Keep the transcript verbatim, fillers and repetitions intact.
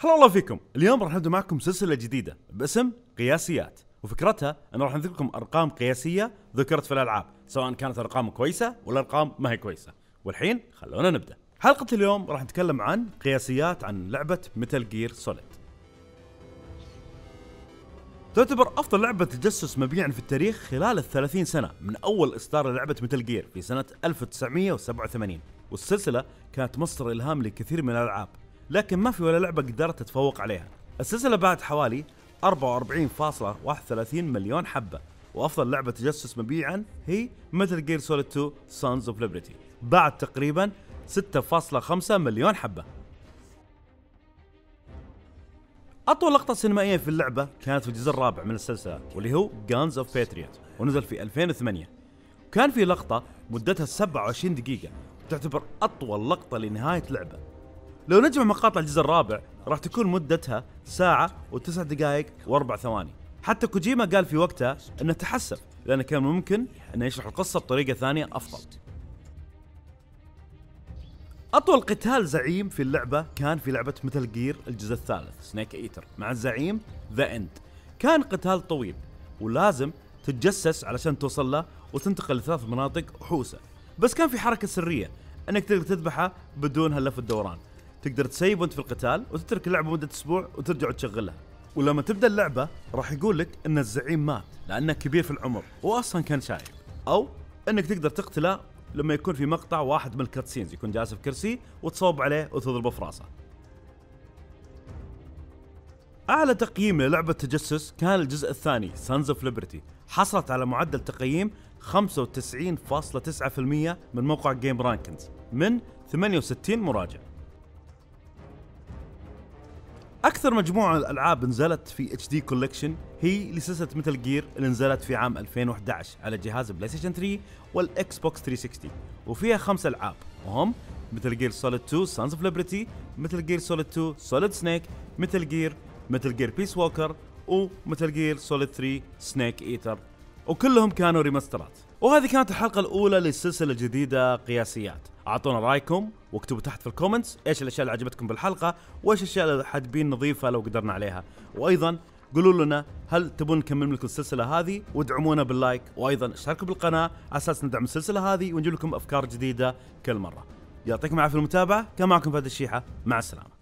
هلا والله فيكم. اليوم راح نبدا معكم سلسله جديده باسم قياسيات، وفكرتها انه راح نذكر لكم ارقام قياسيه ذكرت في الالعاب، سواء كانت ارقام كويسه ولا ارقام ما هي كويسه. والحين خلونا نبدا. حلقه اليوم راح نتكلم عن قياسيات عن لعبه ميتال جير سوليد. تعتبر افضل لعبه تجسس مبيعا في التاريخ خلال الثلاثين سنه من اول اصدار لعبه ميتال جير في سنه ألف وتسعمية وسبعة وثمانين، والسلسله كانت مصدر الهام لكثير من الالعاب، لكن ما في ولا لعبه قدرت تتفوق عليها. السلسله باعت حوالي أربعة وأربعين فاصلة واحد وثلاثين مليون حبه، وافضل لعبه تجسس مبيعا هي ميتال جير سوليد تو سانز اوف ليبرتي، باعت تقريبا ستة فاصلة خمسة مليون حبه. أطول لقطة سينمائية في اللعبة كانت في الجزء الرابع من السلسلة، واللي هو Guns of Patriot، ونزل في ألفين وثمانية. وكان في لقطة مدتها سبعة وعشرين دقيقة، تعتبر أطول لقطة لنهاية لعبة. لو نجمع مقاطع الجزء الرابع راح تكون مدتها ساعة وتسع دقائق وأربع ثواني. حتى كوجيما قال في وقتها أنه تحسف لأنه كان ممكن أنه يشرح القصة بطريقة ثانية أفضل. أطول قتال زعيم في اللعبة كان في لعبة ميتال جير الجزء الثالث سنيك ايتر مع الزعيم ذا اند. كان قتال طويل ولازم تتجسس علشان توصل له وتنتقل لثلاث مناطق وحوسة، بس كان في حركة سرية انك تقدر تذبحه بدون هاللف الدوران. تقدر تسيب وانت في القتال وتترك اللعبة مدة اسبوع وترجع تشغلها، ولما تبدأ اللعبة راح يقول لك ان الزعيم مات لانه كبير في العمر واصلا كان شايب، او انك تقدر تقتله لما يكون في مقطع واحد من الكاتسينز يكون جالس في كرسي وتصوب عليه وتضربه في راسه. اعلى تقييم للعبة تجسس كان الجزء الثاني سانز اوف ليبرتي، حصلت على معدل تقييم خمسة وتسعين فاصلة تسعة بالمية من موقع جيم رانكنز من ثمانية وستين مراجع. اكثر مجموعة من الالعاب نزلت في اتش دي كولكشن هي لسلسلة ميتال جير اللي نزلت في عام ألفين وأحد عشر على جهاز بلاي ستيشن ثلاثة والاكس بوكس ثلاثمية وستين، وفيها خمس العاب وهم ميتال جير سوليد تو سانز اوف ليبرتي، ميتال جير سوليد تو سوليد سنيك، ميتال جير ميتال جير بيس ووكر، وميتال جير سوليد ثلاثة سنيك ايتر، وكلهم كانوا ريماسترات. وهذه كانت الحلقة الأولى للسلسلة الجديدة قياسيات. أعطونا رأيكم واكتبوا تحت في الكومنتس إيش الأشياء اللي عجبتكم بالحلقة وإيش الأشياء اللي حابين نضيفها لو قدرنا عليها، وأيضا قولوا لنا هل تبون نكمل لكم السلسلة هذه، وادعمونا باللايك، وأيضا اشتركوا بالقناة على أساس ندعم السلسلة هذه ونجيب لكم أفكار جديدة كل مرة. يعطيكم العافية المتابعة. كان معكم فهد الشيحة، مع السلامة.